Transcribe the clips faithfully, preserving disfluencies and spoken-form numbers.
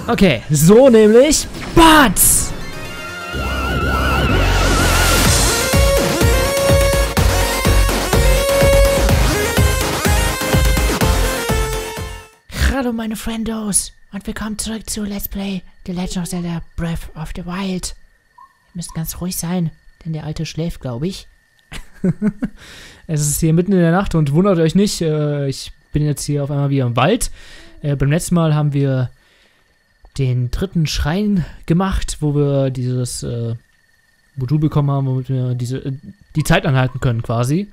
Okay, so nämlich. Batz! Hallo meine Friendos und willkommen zurück zu Let's Play The Legend of Zelda Breath of the Wild. Ihr müsst ganz ruhig sein, denn der Alte schläft, glaube ich. Es ist hier mitten in der Nacht und wundert euch nicht, äh, ich bin jetzt hier auf einmal wieder im Wald. Äh, beim letzten Mal haben wir den dritten Schrein gemacht, wo wir dieses äh, Modul bekommen haben, womit wir diese, äh, die Zeit anhalten können quasi.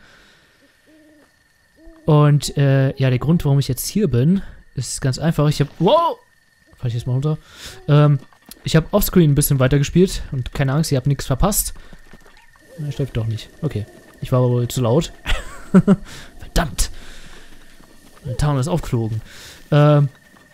Und äh, ja, der Grund, warum ich jetzt hier bin, ist ganz einfach. Ich habe... Wow! Fall ich jetzt mal runter. Ähm, ich habe offscreen ein bisschen weitergespielt und keine Angst, ihr habt nichts verpasst. Na, stimmt doch nicht. Okay. Ich war aber wohl zu laut. Verdammt! Mein Tarn ist aufgeflogen. Ähm...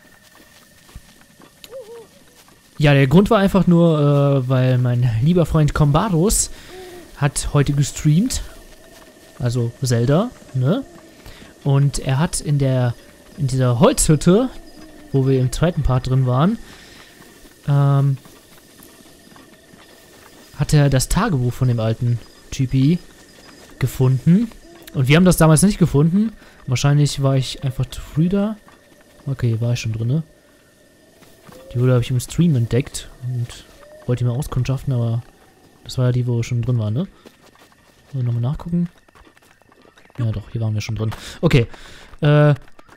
Ja, der Grund war einfach nur, äh, weil mein lieber Freund Combados hat heute gestreamt. Also Zelda, ne? Und er hat in der in dieser Holzhütte, wo wir im zweiten Part drin waren, ähm, hat er das Tagebuch von dem alten Typi gefunden. Und wir haben das damals nicht gefunden. Wahrscheinlich war ich einfach zu früh da. Okay, war ich schon drin, ne? Die wurde habe ich im Stream entdeckt und wollte mir auskundschaften, aber das war ja die, wo wir schon drin waren, ne? Wollen wir nochmal nachgucken? Ja doch, hier waren wir schon drin. Okay. Äh,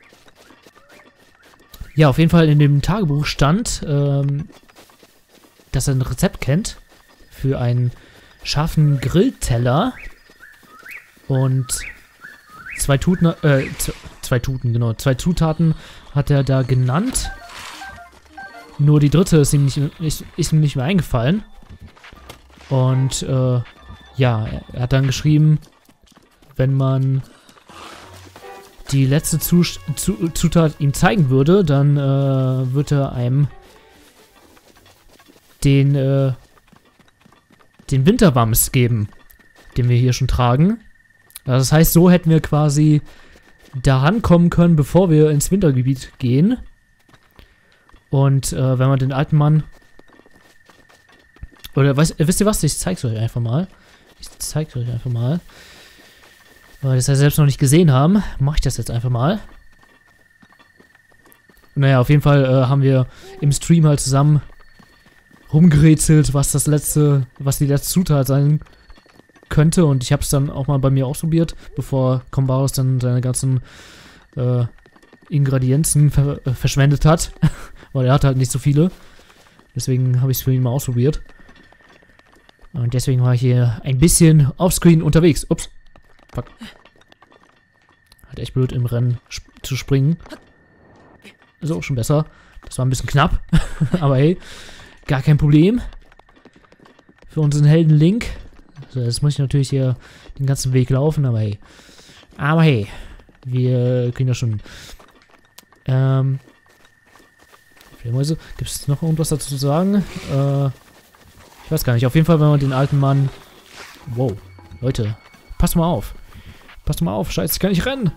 ja, auf jeden Fall in dem Tagebuch stand, ähm, dass er ein Rezept kennt für einen scharfen Grillteller und zwei Tuten, äh, zwei Tuten, genau, zwei Zutaten hat er da genannt. Nur die dritte ist ihm nicht, ist, ist ihm nicht mehr eingefallen. Und, äh, ja, er hat dann geschrieben, wenn man die letzte Zus Zu Zutat ihm zeigen würde, dann, äh, würde er einem den, äh, den Winterwams geben, den wir hier schon tragen. Also das heißt, so hätten wir quasi da rankommen können, bevor wir ins Wintergebiet gehen. Und äh, wenn man den alten Mann... Oder weiß, wisst ihr was? Ich zeig's euch einfach mal. Ich zeig's euch einfach mal. Weil wir das ja selbst noch nicht gesehen haben, mache ich das jetzt einfach mal. Naja, auf jeden Fall äh, haben wir im Stream halt zusammen rumgerätselt, was das letzte, was die letzte Zutat sein könnte. Und ich habe es dann auch mal bei mir ausprobiert, bevor Combados dann seine ganzen äh, Ingredienzen ver äh, verschwendet hat. Weil er hat halt nicht so viele. Deswegen habe ich es für ihn mal ausprobiert. Und deswegen war ich hier ein bisschen offscreen unterwegs. Ups. Fuck. Halt echt blöd im Rennen sp zu springen. Ist auch schon besser. Das war ein bisschen knapp. Aber hey, gar kein Problem. Für unseren Helden Link. Also jetzt muss ich natürlich hier den ganzen Weg laufen, aber hey. Aber hey. Wir können ja schon... Ähm... Gibt es noch irgendwas dazu zu sagen? Äh, ich weiß gar nicht. Auf jeden Fall, wenn man den alten Mann... Wow. Leute, passt mal auf. Passt mal auf. Scheiße, ich kann nicht rennen.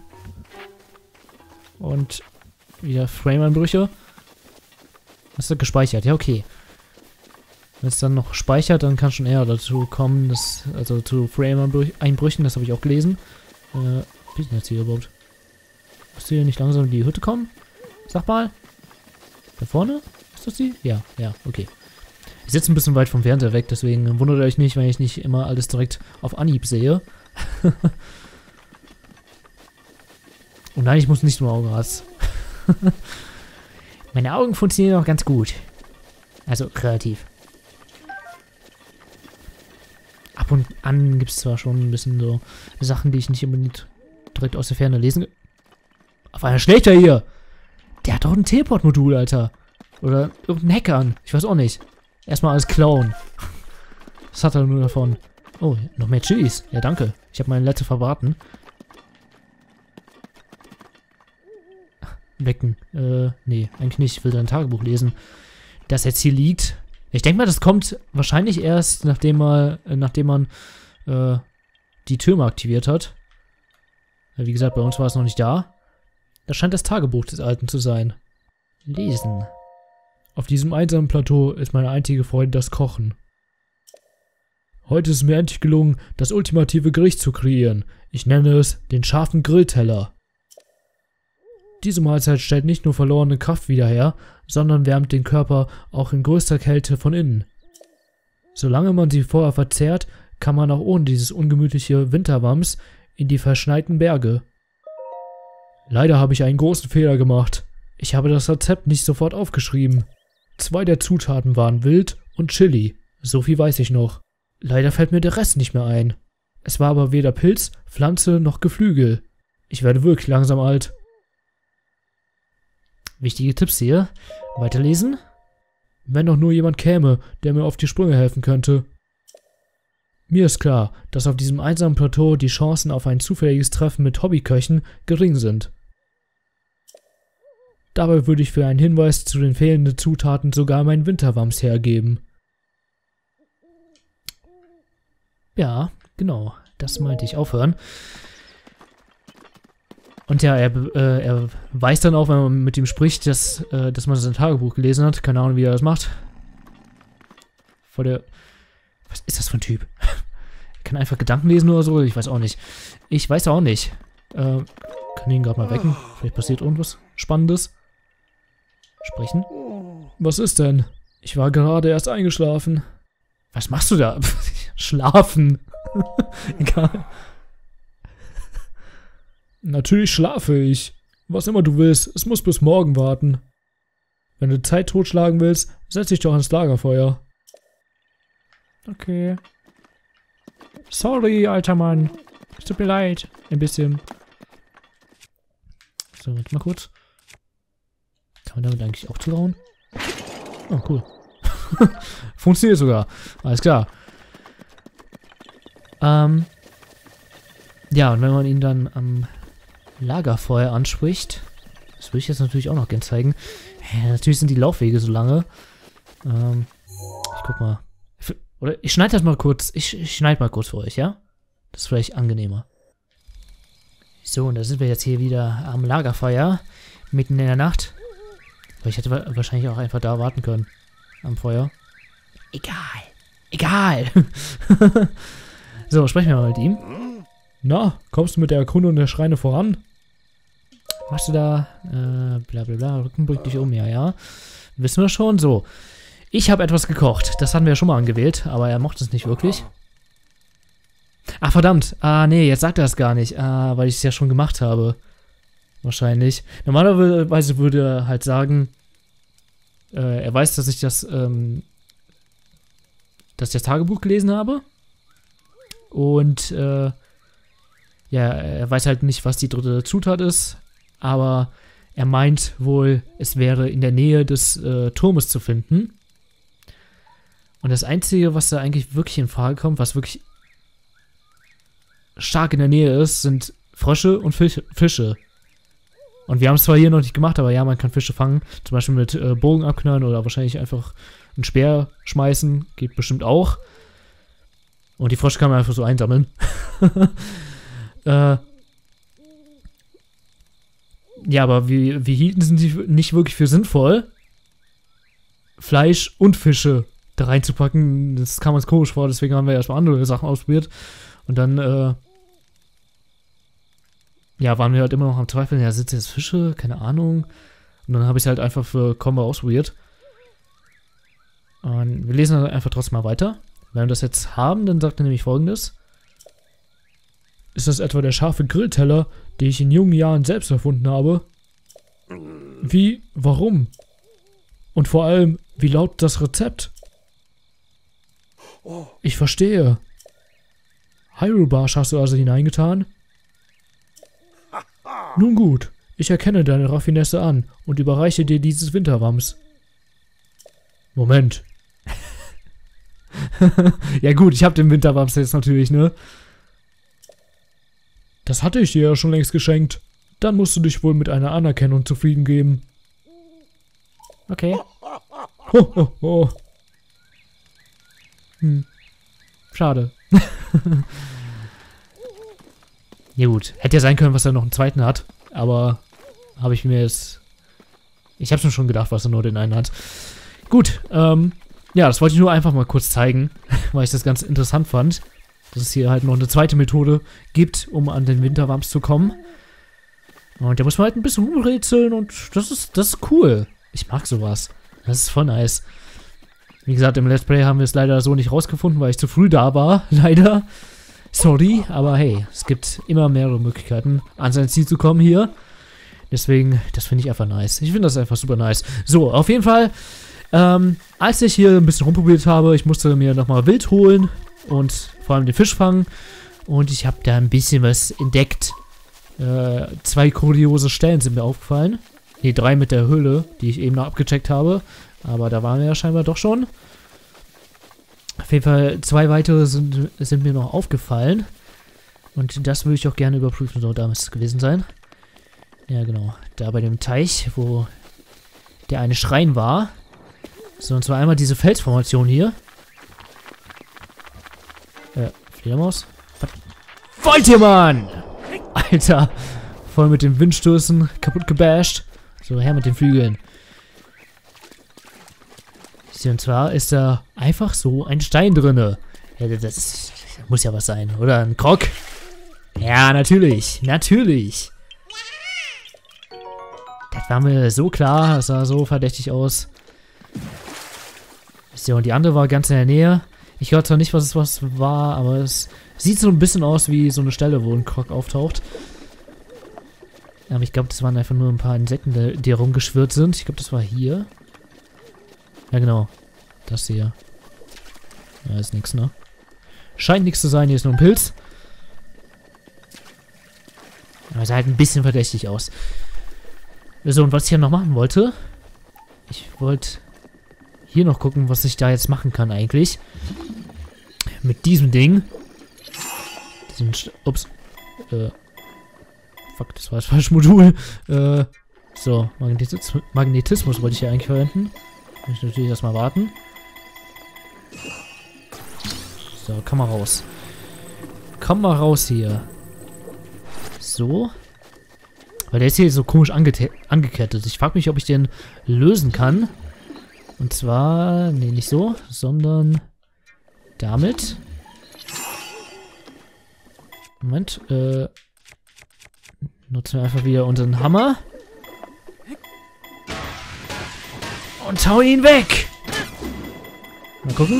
Und wieder Frame-Einbrüche. Das ist gespeichert. Ja, okay. Wenn es dann noch speichert, dann kann schon eher dazu kommen, dass, also zu Frame-Einbrüchen, das habe ich auch gelesen. Äh, bin ich denn jetzt hier überhaupt? Musst du hier nicht langsam in die Hütte kommen? Sag mal. Da vorne? Ist das die? Ja, ja, okay. Ich sitze ein bisschen weit vom Fernseher weg, deswegen wundert euch nicht, wenn ich nicht immer alles direkt auf Anhieb sehe. Und nein, ich muss nicht zum Augenarzt. Meine Augen funktionieren auch ganz gut. Also, kreativ. Ab und an gibt es zwar schon ein bisschen so Sachen, die ich nicht unbedingt direkt aus der Ferne lesen kann. Auf einmal schlägt er hier! Der hat doch ein Teleport-Modul, Alter. Oder irgendein Hackern. Ich weiß auch nicht. Erstmal alles klauen. Was hat er nur davon? Oh, noch mehr Chilis. Ja, danke. Ich habe meine letzte verbraten. Wecken. Äh, nee, eigentlich nicht. Ich will dein Tagebuch lesen. Das jetzt hier liegt. Ich denke mal, das kommt wahrscheinlich erst, nachdem man, äh, nachdem man äh, die Türme aktiviert hat. Wie gesagt, bei uns war es noch nicht da. Das scheint das Tagebuch des Alten zu sein. Lesen. Auf diesem einsamen Plateau ist meine einzige Freude das Kochen. Heute ist es mir endlich gelungen, das ultimative Gericht zu kreieren. Ich nenne es den scharfen Grillteller. Diese Mahlzeit stellt nicht nur verlorene Kraft wieder her, sondern wärmt den Körper auch in größter Kälte von innen. Solange man sie vorher verzehrt, kann man auch ohne dieses ungemütliche Winterwams in die verschneiten Berge. Leider habe ich einen großen Fehler gemacht. Ich habe das Rezept nicht sofort aufgeschrieben. Zwei der Zutaten waren Wild und Chili. So viel weiß ich noch. Leider fällt mir der Rest nicht mehr ein. Es war aber weder Pilz, Pflanze noch Geflügel. Ich werde wirklich langsam alt. Wichtige Tipps hier. Weiterlesen. Wenn doch nur jemand käme, der mir auf die Sprünge helfen könnte. Mir ist klar, dass auf diesem einsamen Plateau die Chancen auf ein zufälliges Treffen mit Hobbyköchen gering sind. Dabei würde ich für einen Hinweis zu den fehlenden Zutaten sogar meinen Winterwams hergeben. Ja, genau, das meinte ich, aufhören. Und ja, er, äh, er weiß dann auch, wenn man mit ihm spricht, dass, äh, dass man sein Tagebuch gelesen hat. Keine Ahnung, wie er das macht. Vor der... Was ist das für ein Typ? Er kann einfach Gedanken lesen oder so, ich weiß auch nicht. Ich weiß auch nicht. Äh, kann ihn gerade mal wecken. Vielleicht passiert irgendwas Spannendes. Sprechen. Was ist denn? Ich war gerade erst eingeschlafen. Was machst du da? Schlafen. Egal. Natürlich schlafe ich. Was immer du willst, es muss bis morgen warten. Wenn du Zeit totschlagen willst, setz dich doch ans Lagerfeuer. Okay. Sorry, alter Mann. Es tut mir leid. Ein bisschen. So, warte mal kurz. Kann man damit eigentlich auch zuhauen? Oh, cool. Funktioniert sogar. Alles klar. Ähm. Ja, und wenn man ihn dann am Lagerfeuer anspricht, das würde ich jetzt natürlich auch noch gerne zeigen. Ja, natürlich sind die Laufwege so lange. Ähm, ich guck mal. Oder ich schneide das mal kurz. Ich, ich schneide mal kurz für euch, ja? Das ist vielleicht angenehmer. So, und da sind wir jetzt hier wieder am Lagerfeuer. Mitten in der Nacht. Aber ich hätte wahrscheinlich auch einfach da warten können. Am Feuer. Egal. Egal. So, sprechen wir mal mit ihm. Na, kommst du mit der Erkundung der Schreine voran? Machst du da, äh, bla bla bla, Rückenbrück dich um, ja, ja. Wissen wir schon, so. Ich habe etwas gekocht, das hatten wir ja schon mal angewählt, aber er mochte es nicht wirklich. Ach, verdammt, ah, nee, jetzt sagt er es gar nicht, ah, weil ich es ja schon gemacht habe. Wahrscheinlich. Normalerweise würde er halt sagen, äh, er weiß, dass ich das, ähm, dass ich das Tagebuch gelesen habe. Und, äh, ja, er weiß halt nicht, was die dritte Zutat ist, aber er meint wohl, es wäre in der Nähe des äh, Turmes zu finden. Und das Einzige, was da eigentlich wirklich in Frage kommt, was wirklich stark in der Nähe ist, sind Frösche und Fisch, Fische. Und wir haben es zwar hier noch nicht gemacht, aber ja, man kann Fische fangen, zum Beispiel mit äh, Bogen abknallen oder wahrscheinlich einfach einen Speer schmeißen, geht bestimmt auch. Und die Frösche kann man einfach so einsammeln. äh, ja, aber wir, wir hielten sie nicht wirklich für sinnvoll, Fleisch und Fische da reinzupacken. Das kam uns komisch vor, deswegen haben wir erstmal andere Sachen ausprobiert. Und dann, äh, ja, waren wir halt immer noch am Zweifeln, ja, sind jetzt Fische? Keine Ahnung. Und dann habe ich es halt einfach für Combo ausprobiert. Und wir lesen dann einfach trotzdem mal weiter. Wenn wir das jetzt haben, dann sagt er nämlich Folgendes. Ist das etwa der scharfe Grillteller, den ich in jungen Jahren selbst erfunden habe? Wie? Warum? Und vor allem, wie lautet das Rezept? Ich verstehe. Hyrule Barsch hast du also hineingetan? Nun gut, ich erkenne deine Raffinesse an und überreiche dir dieses Winterwams. Moment. Ja gut, ich habe den Winterwams jetzt natürlich, ne? Das hatte ich dir ja schon längst geschenkt. Dann musst du dich wohl mit einer Anerkennung zufrieden geben. Okay. Ho, ho, ho. Hm. Schade. Ja gut, hätte ja sein können, was er noch einen zweiten hat. Aber habe ich mir jetzt... Ich habe schon gedacht, was er nur den einen hat. Gut, ähm, ja, das wollte ich nur einfach mal kurz zeigen, weil ich das ganz interessant fand, dass es hier halt noch eine zweite Methode gibt, um an den Winterwams zu kommen. Und da muss man halt ein bisschen rumrätseln und das ist, das ist cool. Ich mag sowas. Das ist voll nice. Wie gesagt, im Let's Play haben wir es leider so nicht rausgefunden, weil ich zu früh da war, leider. Sorry, aber hey, es gibt immer mehrere Möglichkeiten, an sein Ziel zu kommen hier. Deswegen, das finde ich einfach nice. Ich finde das einfach super nice. So, auf jeden Fall, ähm, als ich hier ein bisschen rumprobiert habe, ich musste mir nochmal Wild holen und vor allem den Fisch fangen. Und ich habe da ein bisschen was entdeckt. Äh, zwei kuriose Stellen sind mir aufgefallen. Ne, drei mit der Höhle, die ich eben noch abgecheckt habe. Aber da waren wir ja scheinbar doch schon. Auf jeden Fall, zwei weitere sind, sind mir noch aufgefallen. Und das würde ich auch gerne überprüfen. So, da müsste es gewesen sein. Ja, genau. Da bei dem Teich, wo der eine Schrein war. So, und zwar einmal diese Felsformation hier. Äh, Fledermaus? Was wollt ihr, Mann? Alter. Voll mit den Windstößen kaputt gebasht. So, her mit den Flügeln. Und zwar ist da einfach so ein Stein drinne. Ja, das, das muss ja was sein, oder? Ein Krog? Ja, natürlich. Natürlich. Das war mir so klar. Das sah so verdächtig aus. So, und die andere war ganz in der Nähe. Ich glaube zwar nicht, was es was war, aber es sieht so ein bisschen aus wie so eine Stelle, wo ein Krog auftaucht. Aber ich glaube, das waren einfach nur ein paar Insekten, die herumgeschwirrt sind. Ich glaube, das war hier. Ja, genau. Das hier. Ja, ist nichts, ne? Scheint nichts zu sein. Hier ist nur ein Pilz. Aber sah halt ein bisschen verdächtig aus. So, und was ich ja noch machen wollte. Ich wollte hier noch gucken, was ich da jetzt machen kann eigentlich. Mit diesem Ding. Diesen Sch Ups. Äh. Fuck, das war das falsche Modul. Äh. So, Magnetis Magnetismus wollte ich hier eigentlich verwenden. Muss ich natürlich erstmal warten. So, komm mal raus. Komm mal raus hier. So. Weil der ist hier so komisch ange angekettet. Ich frage mich, ob ich den lösen kann. Und zwar, nee, nicht so, sondern damit. Moment, äh. Nutzen wir einfach wieder unseren Hammer. Und hau ihn weg! Mal gucken.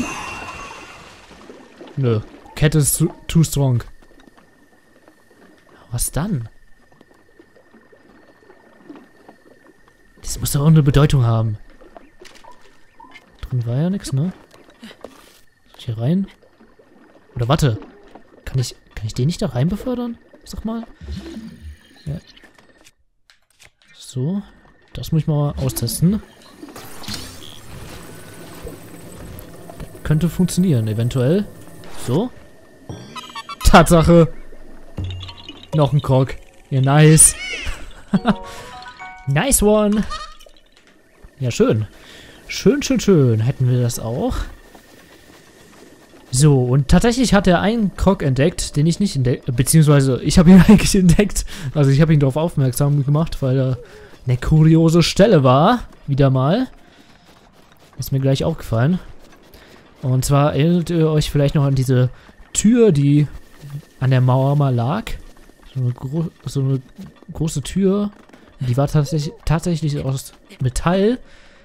Nö. Kette ist too, too strong. Was dann? Das muss doch auch eine Bedeutung haben. Drin war ja nichts, ne? Hier rein? Oder warte. Kann ich, kann ich den nicht da rein befördern? Sag mal. Ja. So. Das muss ich mal austesten. Könnte funktionieren, eventuell. So. Tatsache. Noch ein Krog. Ja, nice. Nice one. Ja, schön. Schön, schön, schön. Hätten wir das auch. So, und tatsächlich hat er einen Krog entdeckt, den ich nicht entdeckt, beziehungsweise ich habe ihn eigentlich entdeckt. Also ich habe ihn darauf aufmerksam gemacht, weil er eine kuriose Stelle war. Wieder mal. Ist mir gleich aufgefallen. Und zwar erinnert ihr euch vielleicht noch an diese Tür, die an der Mauer mal lag. So eine, gro so eine große Tür. Die war tatsächlich, tatsächlich aus Metall.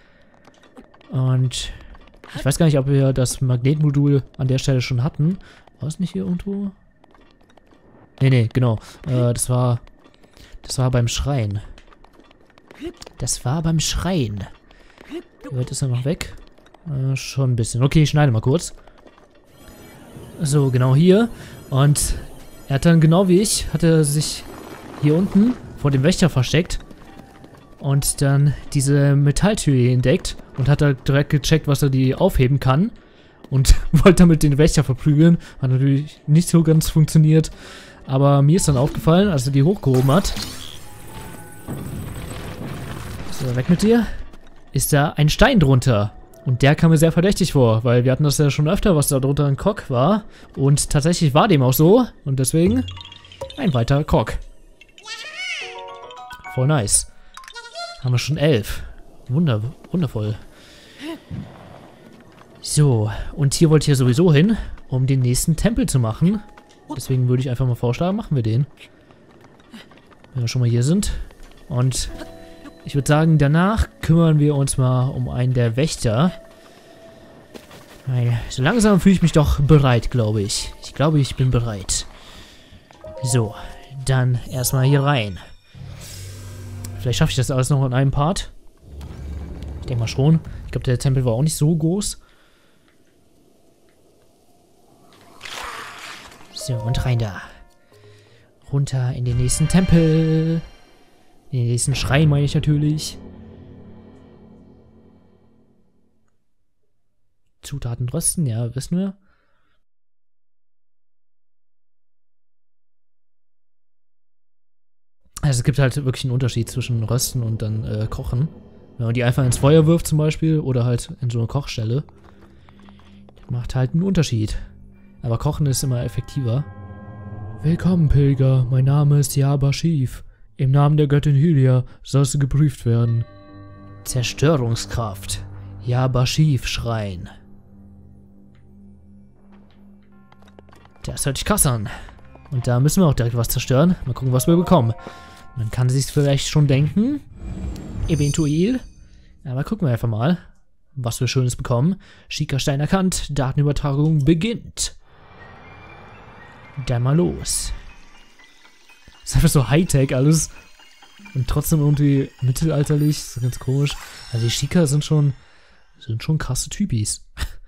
Und ich weiß gar nicht, ob wir das Magnetmodul an der Stelle schon hatten. War es nicht hier irgendwo? Nee, nee, genau. Äh, das war... Das war beim Schrein. Das war beim Schrein. Wird es dann noch weg? Äh, schon ein bisschen. Okay, ich schneide mal kurz. So, genau hier. Und er hat dann, genau wie ich, hat er sich hier unten vor dem Wächter versteckt. Und dann diese Metalltür hier entdeckt. Und hat da direkt gecheckt, was er die aufheben kann. Und wollte damit den Wächter verprügeln. Hat natürlich nicht so ganz funktioniert. Aber mir ist dann aufgefallen, als er die hochgehoben hat. So, weg mit dir. Ist da ein Stein drunter. Und der kam mir sehr verdächtig vor, weil wir hatten das ja schon öfter, was da drunter ein Krog war. Und tatsächlich war dem auch so. Und deswegen ein weiterer Krog. Voll nice. Haben wir schon elf. Wunder, wundervoll. So, und hier wollte ich ja sowieso hin, um den nächsten Tempel zu machen. Deswegen würde ich einfach mal vorschlagen, machen wir den. Wenn wir schon mal hier sind. Und ich würde sagen, danach kümmern wir uns mal um einen der Wächter. Weil so langsam fühle ich mich doch bereit, glaube ich. Ich glaube, ich bin bereit. So, dann erstmal hier rein. Vielleicht schaffe ich das alles noch in einem Part. Ich denke mal schon. Ich glaube, der Tempel war auch nicht so groß. So, und rein da. Runter in den nächsten Tempel. In den nächsten Schrein meine ich natürlich. Zutaten rösten, ja, wissen wir. Also es gibt halt wirklich einen Unterschied zwischen Rösten und dann äh, Kochen. Wenn man die einfach ins Feuer wirft zum Beispiel oder halt in so eine Kochstelle. Das macht halt einen Unterschied. Aber Kochen ist immer effektiver. Willkommen, Pilger. Mein Name ist Yabashif. Im Namen der Göttin Hylia sollst du geprüft werden. Zerstörungskraft. Yabashif-Schrein. Das hört sich krass an. Und da müssen wir auch direkt was zerstören. Mal gucken, was wir bekommen. Man kann sich vielleicht schon denken. Eventuell. Aber gucken wir einfach mal, was wir Schönes bekommen. Schickerstein erkannt. Datenübertragung beginnt. Dann mal los. Ist einfach so Hightech alles. Und trotzdem irgendwie mittelalterlich. So ganz komisch. Also die Schika sind schon, sind schon krasse Typis.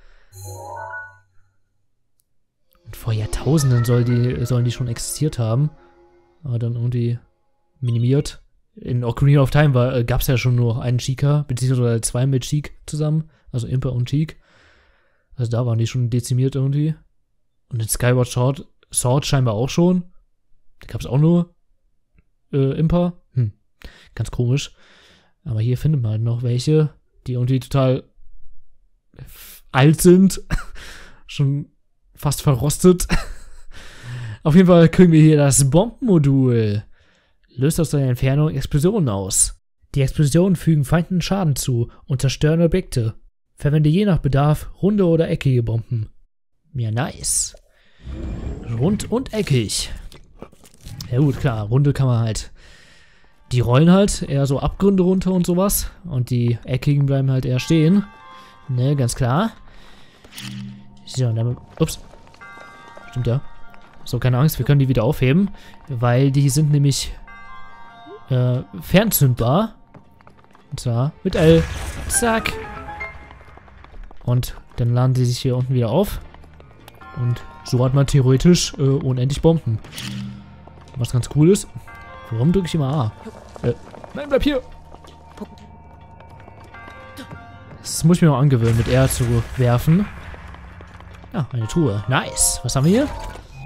Und vor Jahrtausenden soll die, sollen die schon existiert haben. Aber dann irgendwie minimiert. In Ocarina of Time äh, gab es ja schon nur einen Sheikah, beziehungsweise zwei mit Sheik zusammen. Also Impa und Sheik. Also da waren die schon dezimiert irgendwie. Und in Skyward Sword, Sword scheinbar auch schon. Da gab es auch nur äh, Impa. Hm, ganz komisch. Aber hier findet man halt noch welche, die irgendwie total alt sind. Schon fast verrostet. Auf jeden Fall kriegen wir hier das Bombenmodul. Löst aus der Entfernung Explosionen aus. Die Explosionen fügen Feinden Schaden zu und zerstören Objekte. Verwende je nach Bedarf runde oder eckige Bomben. Ja, nice. Rund und eckig. Ja gut, klar, runde kann man halt. Die rollen halt eher so Abgründe runter und sowas. Und die eckigen bleiben halt eher stehen. Ne, ganz klar. So, und dann... Ups. Stimmt ja. So, keine Angst, wir können die wieder aufheben. Weil die sind nämlich... Äh, fernzündbar. Und zwar mit L. Zack. Und dann laden sie sich hier unten wieder auf. Und so hat man theoretisch äh, unendlich Bomben. Was ganz cool ist. Warum drücke ich immer A? Äh, nein, bleib hier! Das muss ich mir noch angewöhnen, mit R zu werfen. Ja, eine Truhe. Nice. Was haben wir hier?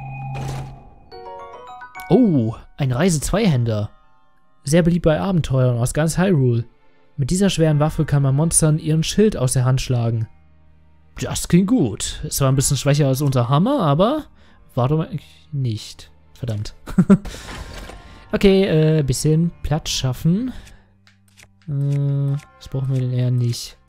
Oh, ein Reise-Zweihänder. Sehr beliebt bei Abenteuern aus ganz Hyrule. Mit dieser schweren Waffe kann man Monstern ihren Schild aus der Hand schlagen. Das klingt gut. Es war ein bisschen schwächer als unser Hammer, aber war doch eigentlich nicht. Verdammt. Okay, äh, bisschen Platz schaffen. Äh, das brauchen wir denn eher nicht.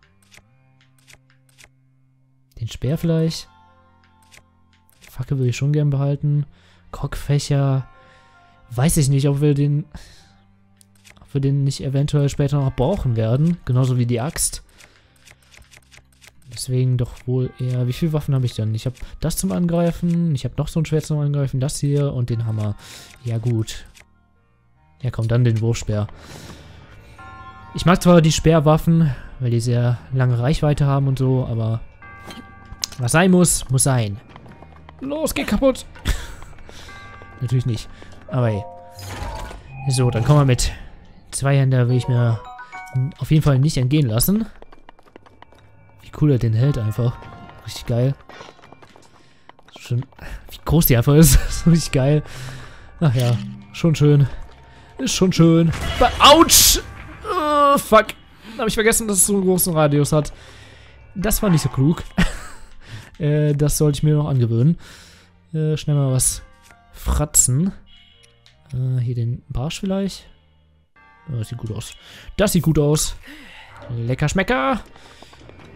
Den Speer vielleicht. Fackel würde ich schon gern behalten. Kockfächer. Weiß ich nicht, ob wir den... Ob wir den nicht eventuell später noch brauchen werden. Genauso wie die Axt. Deswegen doch wohl eher... Wie viele Waffen habe ich denn? Ich habe das zum Angreifen. Ich habe noch so ein Schwert zum Angreifen. Das hier und den Hammer. Ja gut. Ja komm, dann den Wurfspeer. Ich mag zwar die Speerwaffen, weil die sehr lange Reichweite haben und so, aber... Was sein muss, muss sein. Los, geh kaputt! Natürlich nicht. Aber hey. So, dann kommen wir mit. Zweihänder will ich mir auf jeden Fall nicht entgehen lassen. Wie cool er den hält einfach. Richtig geil. Schon, wie groß die einfach ist. ist richtig geil. Ach ja, schon schön. Ist schon schön. Autsch! Oh, fuck. Habe ich vergessen, dass es so einen großen Radius hat. Das war nicht so klug. äh, das sollte ich mir noch angewöhnen. Äh, schnell mal was fratzen. Äh, hier den Barsch vielleicht. Oh, das sieht gut aus. Das sieht gut aus. Lecker Schmecker.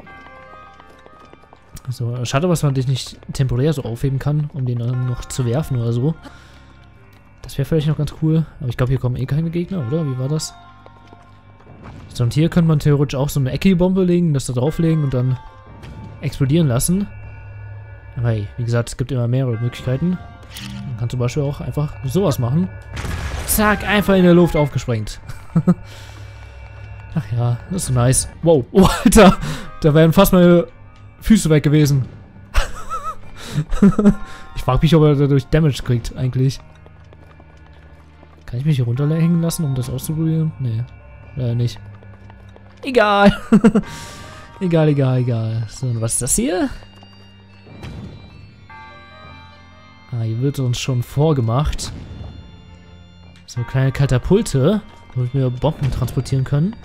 So, schade, was man dich nicht temporär so aufheben kann, um den dann noch zu werfen oder so. Das wäre vielleicht noch ganz cool. Aber ich glaube, hier kommen eh keine Gegner, oder? Wie war das? So, und hier könnte man theoretisch auch so eine Ecki-Bombe legen, das da drauflegen und dann explodieren lassen. Aber hey, wie gesagt, es gibt immer mehrere Möglichkeiten. Man kann zum Beispiel auch einfach sowas machen. Zack, einfach in der Luft aufgesprengt. Ach ja, das ist so nice. Wow, oh, Alter, da wären fast meine Füße weg gewesen. Ich frage mich, ob er dadurch Damage kriegt, eigentlich. Kann ich mich hier runterhängen lassen, um das auszuprobieren? Nee, leider nicht. Egal. Egal, egal, egal. So, und was ist das hier? Ah, hier wird uns schon vorgemacht. So kleine Katapulte, damit wir Bomben transportieren können.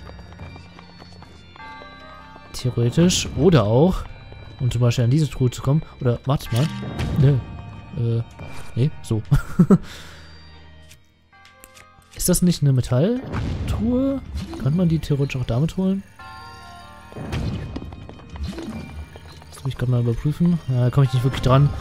Theoretisch. Oder auch, um zum Beispiel an diese Truhe zu kommen. Oder, warte mal. Ne. Äh, nee, so. Ist das nicht eine Metalltruhe? Kann man die theoretisch auch damit holen? Das will ich gerade mal überprüfen. Ja, da komme ich nicht wirklich dran.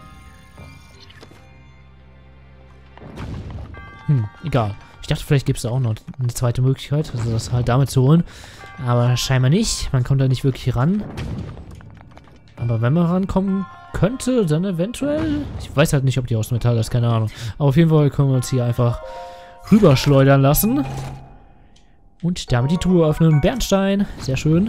Hm, egal. Ich dachte, vielleicht gibt es da auch noch eine zweite Möglichkeit, also das halt damit zu holen. Aber scheinbar nicht. Man kommt da nicht wirklich ran. Aber wenn man rankommen könnte, dann eventuell... Ich weiß halt nicht, ob die aus Metall ist, keine Ahnung. Aber auf jeden Fall können wir uns hier einfach rüberschleudern lassen. Und damit die Truhe öffnen. Bernstein. Sehr schön.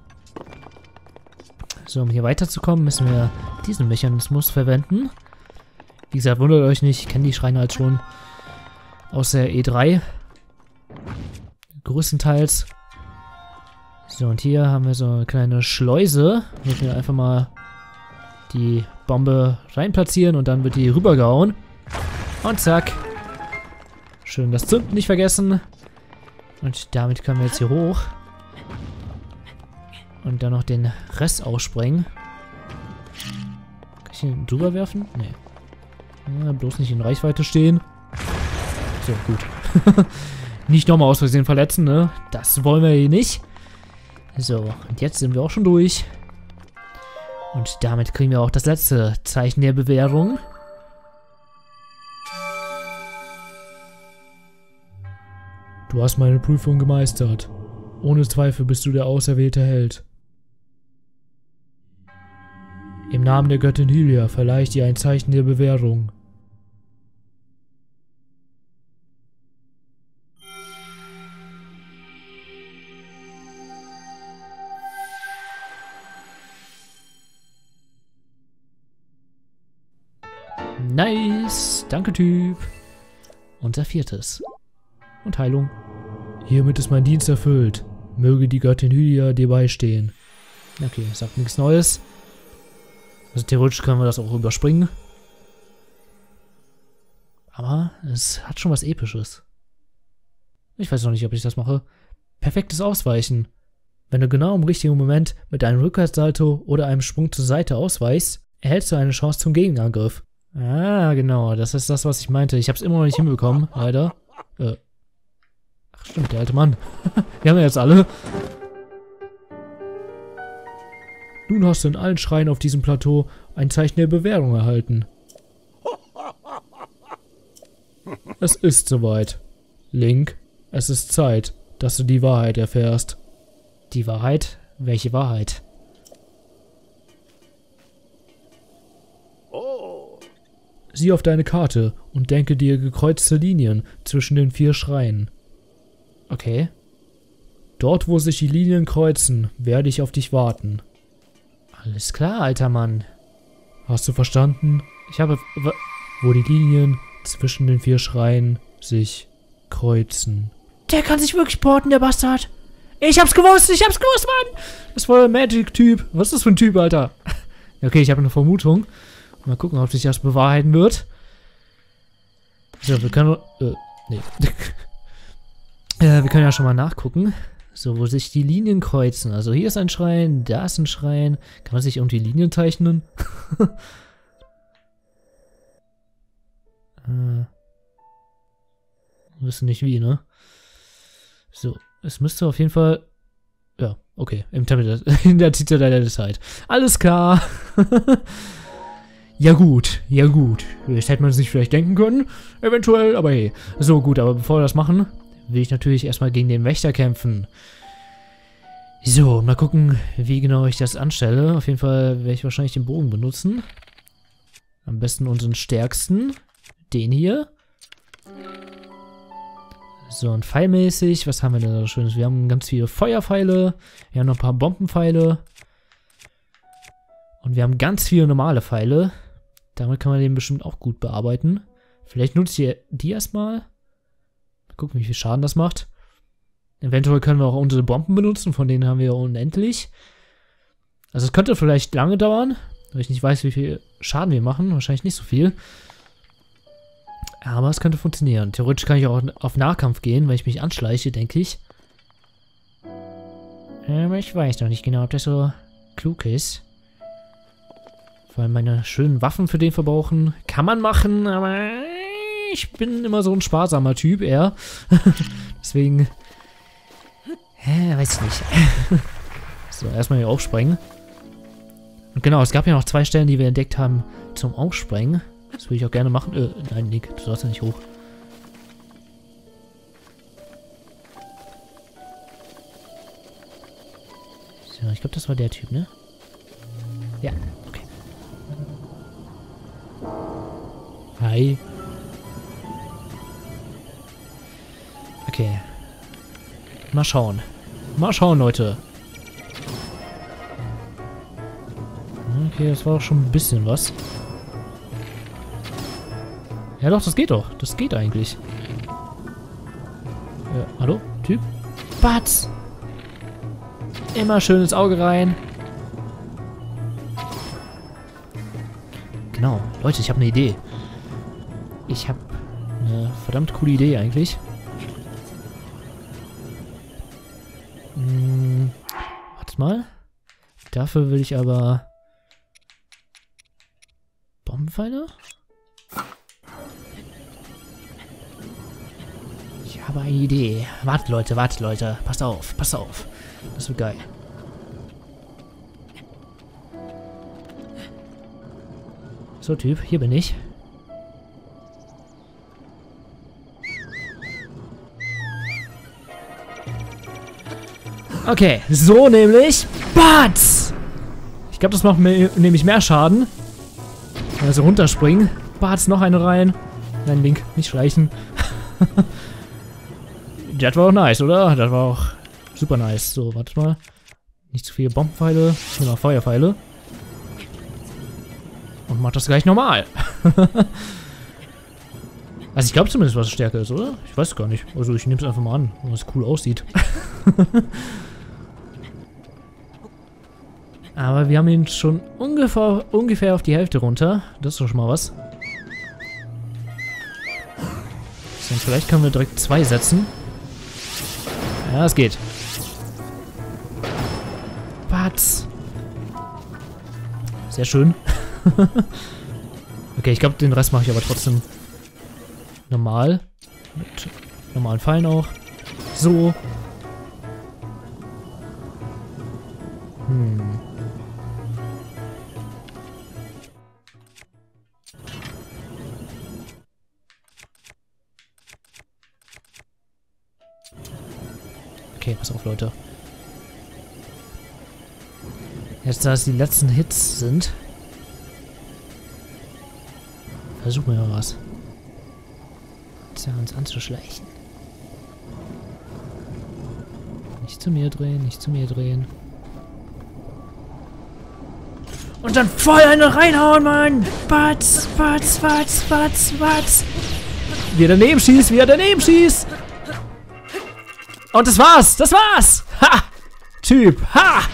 So, um hier weiterzukommen, müssen wir diesen Mechanismus verwenden. Wie gesagt, wundert euch nicht, ich kenne die Schreine halt schon aus der E drei. Größtenteils. So, und hier haben wir so eine kleine Schleuse. Da müssen wir einfach mal die Bombe rein platzieren und dann wird die rübergehauen. Und zack. Schön das Zünden nicht vergessen. Und damit können wir jetzt hier hoch. Und dann noch den Rest aussprengen. Kann ich ihn drüber werfen? Nee. Ja, bloß nicht in Reichweite stehen. So, gut. Nicht nochmal aus Versehen verletzen, ne? Das wollen wir hier nicht. So, und jetzt sind wir auch schon durch. Und damit kriegen wir auch das letzte Zeichen der Bewährung. Du hast meine Prüfung gemeistert. Ohne Zweifel bist du der auserwählte Held. Im Namen der Göttin Hylia verleihe ich dir ein Zeichen der Bewährung. Nice, danke Typ. Unser viertes. Und Heilung. Hiermit ist mein Dienst erfüllt. Möge die Göttin Hylia dir beistehen. Okay, sagt nichts Neues. Also theoretisch können wir das auch überspringen. Aber es hat schon was Episches. Ich weiß noch nicht, ob ich das mache. Perfektes Ausweichen. Wenn du genau im richtigen Moment mit einem Rückwärtssalto oder einem Sprung zur Seite ausweichst, erhältst du eine Chance zum Gegenangriff. Ah, genau. Das ist das, was ich meinte. Ich habe es immer noch nicht hinbekommen, leider. Äh. Ach stimmt, der alte Mann. Wir haben ja jetzt alle. Nun hast du in allen Schreien auf diesem Plateau ein Zeichen der Bewährung erhalten. Es ist soweit. Link, es ist Zeit, dass du die Wahrheit erfährst. Die Wahrheit? Welche Wahrheit? Sieh auf deine Karte und denke dir gekreuzte Linien zwischen den vier Schreien. Okay. Dort, wo sich die Linien kreuzen, werde ich auf dich warten. Alles klar, alter Mann. Hast du verstanden? Ich habe... Wo die Linien zwischen den vier Schreien sich kreuzen. Der kann sich wirklich porten, der Bastard. Ich hab's gewusst, ich hab's gewusst, Mann. Das war der Magic-Typ. Was ist das für ein Typ, Alter? Okay, ich habe eine Vermutung. Mal gucken, ob sich das bewahrheiten wird. So, wir können... Äh, nee. äh, wir können ja schon mal nachgucken. So, wo sich die Linien kreuzen. Also hier ist ein Schrein, da ist ein Schrein. Kann man sich irgendwie Linien zeichnen? äh, wissen nicht wie, ne? So, es müsste auf jeden Fall... Ja, okay, im Tempel, in der Zitadelle der Zeit. Alles klar. Ja gut, ja gut. Jetzt hätte man es nicht vielleicht denken können, eventuell, aber hey. So gut, aber bevor wir das machen, will ich natürlich erstmal gegen den Wächter kämpfen. So, mal gucken, wie genau ich das anstelle. Auf jeden Fall werde ich wahrscheinlich den Bogen benutzen. Am besten unseren stärksten. Den hier. So, und pfeilmäßig, was haben wir denn da Schönes? Wir haben ganz viele Feuerpfeile. Wir haben noch ein paar Bombenpfeile. Und wir haben ganz viele normale Pfeile. Damit kann man den bestimmt auch gut bearbeiten. Vielleicht nutze ich die erstmal. Mal gucken, wie viel Schaden das macht. Eventuell können wir auch unsere Bomben benutzen, von denen haben wir unendlich. Also es könnte vielleicht lange dauern, weil ich nicht weiß, wie viel Schaden wir machen. Wahrscheinlich nicht so viel. Aber es könnte funktionieren. Theoretisch kann ich auch auf Nahkampf gehen, weil ich mich anschleiche, denke ich. Aber ich weiß noch nicht genau, ob das so klug ist. Weil meine schönen Waffen für den verbrauchen kann man machen, aber ich bin immer so ein sparsamer Typ eher. Deswegen, äh, weiß ich nicht. So, erstmal hier aufsprengen. Und genau, es gab ja noch zwei Stellen, die wir entdeckt haben zum Aufsprengen. Das würde ich auch gerne machen. Äh, nein, Nick, du sollst ja nicht hoch. So, ich glaube, das war der Typ, ne? Ja, okay. Hi. Okay. Mal schauen. Mal schauen, Leute. Okay, das war auch schon ein bisschen was. Ja doch, das geht doch. Das geht eigentlich. Ja, hallo? Typ? Batz! Immer schön ins Auge rein. Genau. Leute, ich habe eine Idee. Ich habe eine verdammt coole Idee eigentlich. Hm, warte mal. Dafür will ich aber Bombenpfeile? Ich habe eine Idee. Wartet, Leute, wartet, Leute. Passt auf, passt auf. Das wird geil. So, Typ, hier bin ich. Okay, so nämlich. Batz! Ich glaube, das macht mir nämlich mehr Schaden. Also runterspringen. Batz, noch eine rein. Nein, Link, nicht schleichen. Das war auch nice, oder? Das war auch super nice. So, warte mal. Nicht zu viele Bombenpfeile. Ich nehme mal Feuerpfeile. Und mach das gleich normal. Also ich glaube zumindest, was stärker ist, oder? Ich weiß gar nicht. Also ich nehme es einfach mal an, weil es cool aussieht. Aber wir haben ihn schon ungefähr, ungefähr auf die Hälfte runter. Das ist doch schon mal was. So, und vielleicht können wir direkt zwei setzen. Ja, es geht. Batz. Sehr schön. Okay, ich glaube, den Rest mache ich aber trotzdem normal. Mit normalen Pfeilen auch. So. Hm. Okay, pass auf, Leute. Jetzt, da es die letzten Hits sind, versuchen wir mal was. Uns anzuschleichen. Nicht zu mir drehen, nicht zu mir drehen. Und dann voll eine reinhauen, Mann! Batz, batz, batz, batz, batz! Wie er daneben schießt, wie er daneben schießt! Und das war's! Das war's! Ha! Typ! Ha!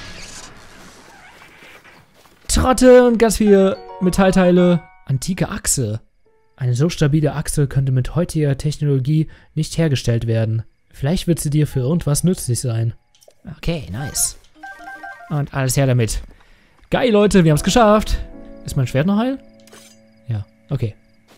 Trotte und ganz viele Metallteile. Antike Achse. Eine so stabile Achse könnte mit heutiger Technologie nicht hergestellt werden. Vielleicht wird sie dir für irgendwas nützlich sein. Okay, nice. Und alles her damit. Geil, Leute, wir haben es geschafft. Ist mein Schwert noch heil? Ja, okay.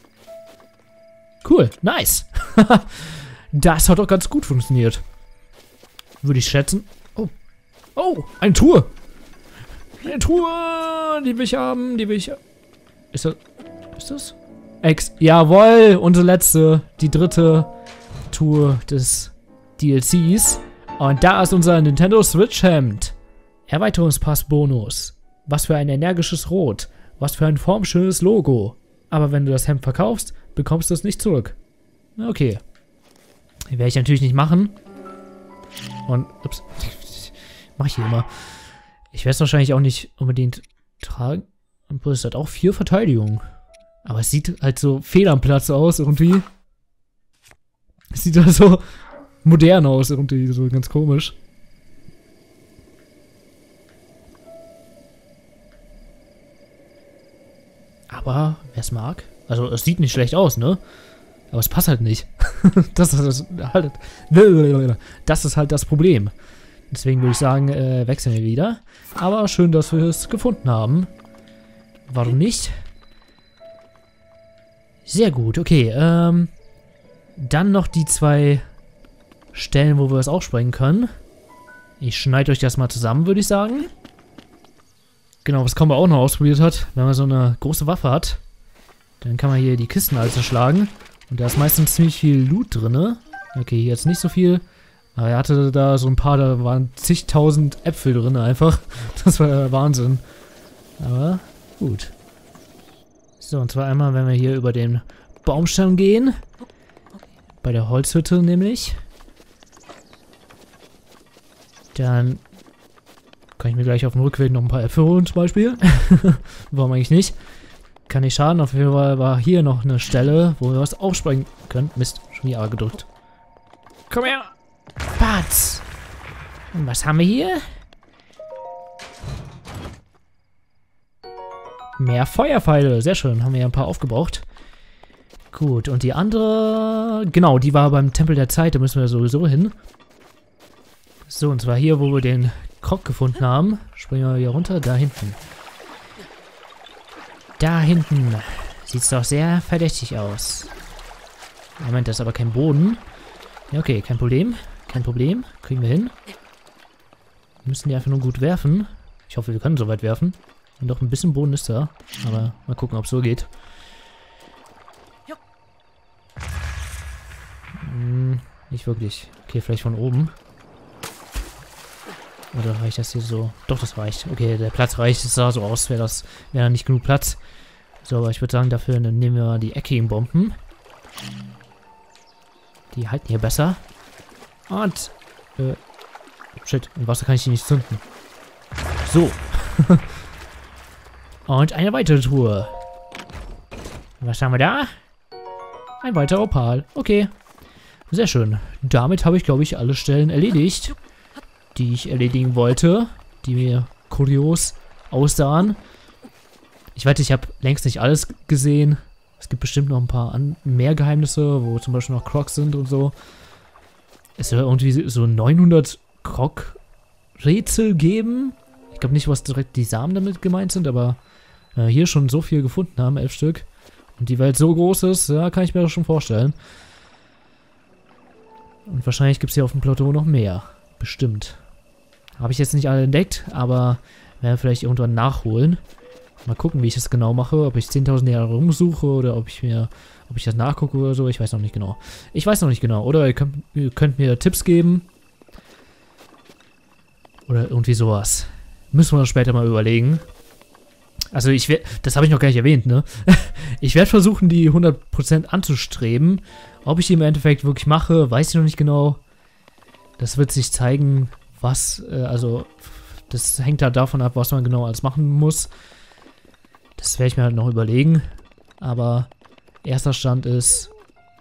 Cool, nice. Das hat doch ganz gut funktioniert. Würde ich schätzen. Oh, Oh, eine Truhe. Eine Truhe, die will ich haben, die will ich... Ist das... Ist das? Ex... Jawohl, unsere letzte, die dritte Tour des D L Cs. Und da ist unser Nintendo Switch Hemd. Erweiterungspass-Bonus. Was für ein energisches Rot. Was für ein formschönes Logo. Aber wenn du das Hemd verkaufst, bekommst du es nicht zurück. Okay. Werde ich natürlich nicht machen. Und, ups. Mach ich hier immer. Ich werde es wahrscheinlich auch nicht unbedingt tragen. Und es hat auch vier Verteidigung. Aber es sieht halt so fehl am Platz aus irgendwie. Es sieht halt so modern aus irgendwie, so ganz komisch. Aber, wer es mag. Also, es sieht nicht schlecht aus, ne? Aber es passt halt nicht. das, ist halt, das ist halt das Problem. Deswegen würde ich sagen, äh, wechseln wir wieder. Aber schön, dass wir es gefunden haben. Warum nicht? Sehr gut, okay. Ähm, dann noch die zwei Stellen, wo wir es aufsprengen können. Ich schneide euch das mal zusammen, würde ich sagen. Genau, was Combo auch noch ausprobiert hat, wenn man so eine große Waffe hat, dann kann man hier die Kisten alles zerschlagen. Und da ist meistens ziemlich viel Loot drin. Okay, hier jetzt nicht so viel. Aber er hatte da so ein paar, da waren zigtausend Äpfel drin einfach. Das war ja Wahnsinn. Aber gut. So, und zwar einmal, wenn wir hier über den Baumstamm gehen. Bei der Holzhütte nämlich. Dann kann ich mir gleich auf dem Rückweg noch ein paar Äpfel holen zum Beispiel. Warum eigentlich nicht? Kann nicht schaden. Auf jeden Fall war hier noch eine Stelle, wo wir was aufsprengen können. Mist, schon die A gedrückt. Komm her! Batz! Und was haben wir hier? Mehr Feuerpfeile. Sehr schön. Haben wir ja ein paar aufgebraucht. Gut, und die andere... Genau, die war beim Tempel der Zeit. Da müssen wir sowieso hin. So, und zwar hier, wo wir den Krog gefunden haben. Springen wir hier runter. Da hinten. Da hinten. Sieht's doch sehr verdächtig aus. Moment, das ist aber kein Boden. Ja, okay, kein Problem. Kein Problem. Kriegen wir hin. Wir müssen die einfach nur gut werfen. Ich hoffe, wir können so weit werfen. Und doch ein bisschen Boden ist da. Aber mal gucken, ob es so geht. Hm, nicht wirklich. Okay, vielleicht von oben. Oder reicht das hier so? Doch, das reicht. Okay, der Platz reicht. Es sah so aus, wäre das wäre nicht genug Platz. So, aber ich würde sagen, dafür nehmen wir die eckigen Bomben. Die halten hier besser. Und, äh, shit, im Wasser kann ich die nicht zünden. So. Und eine weitere Truhe. Was haben wir da? Ein weiterer Opal. Okay. Sehr schön. Damit habe ich, glaube ich, alle Stellen erledigt, die ich erledigen wollte, die mir kurios aussahen. Ich weiß, ich habe längst nicht alles gesehen. Es gibt bestimmt noch ein paar an mehr Geheimnisse, wo zum Beispiel noch Crocs sind und so. Es soll irgendwie so neunhundert Croc-Rätsel geben. Ich glaube nicht, was direkt die Samen damit gemeint sind, aber äh, hier schon so viel gefunden haben, elf Stück. Und die Welt so groß ist, ja, kann ich mir das schon vorstellen. Und wahrscheinlich gibt es hier auf dem Plateau noch mehr. Bestimmt. Habe ich jetzt nicht alle entdeckt, aber werden wir vielleicht irgendwann nachholen. Mal gucken, wie ich das genau mache. Ob ich zehntausend Jahre rumsuche oder ob ich mir, ob ich das nachgucke oder so. Ich weiß noch nicht genau. Ich weiß noch nicht genau. Oder ihr könnt, ihr könnt mir Tipps geben. Oder irgendwie sowas. Müssen wir uns später mal überlegen. Also ich werde, das habe ich noch gar nicht erwähnt, ne? Ich werde versuchen, die hundert Prozent anzustreben. Ob ich die im Endeffekt wirklich mache, weiß ich noch nicht genau. Das wird sich zeigen, was, äh, also, das hängt halt davon ab, was man genau alles machen muss. Das werde ich mir halt noch überlegen. Aber erster Stand ist...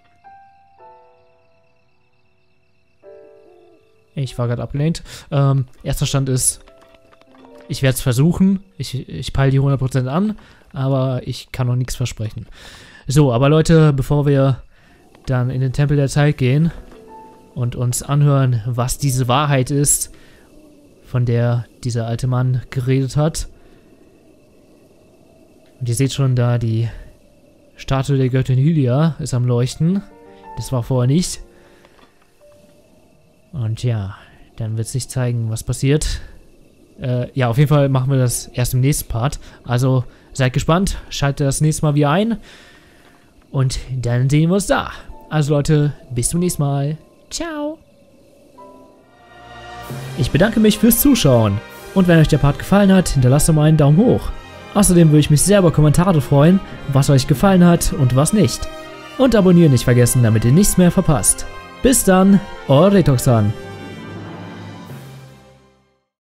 Ich war gerade abgelehnt. Ähm, erster Stand ist... Ich werde es versuchen. Ich, ich peile die hundert Prozent an. Aber ich kann noch nichts versprechen. So, aber Leute, bevor wir dann in den Tempel der Zeit gehen und uns anhören, was diese Wahrheit ist, von der dieser alte Mann geredet hat. Und ihr seht schon da, die Statue der Göttin Hylia ist am Leuchten. Das war vorher nicht. Und ja, dann wird sich zeigen, was passiert, Äh, ja, auf jeden Fall machen wir das erst im nächsten Part. Also seid gespannt, schaltet das nächste Mal wieder ein. Und dann sehen wir uns da. Also Leute, bis zum nächsten Mal. Ciao. Ich bedanke mich fürs Zuschauen. Und wenn euch der Part gefallen hat, hinterlasst doch mal einen Daumen hoch. Außerdem würde ich mich sehr über Kommentare freuen, was euch gefallen hat und was nicht. Und abonnieren nicht vergessen, damit ihr nichts mehr verpasst. Bis dann, euer Retoxan.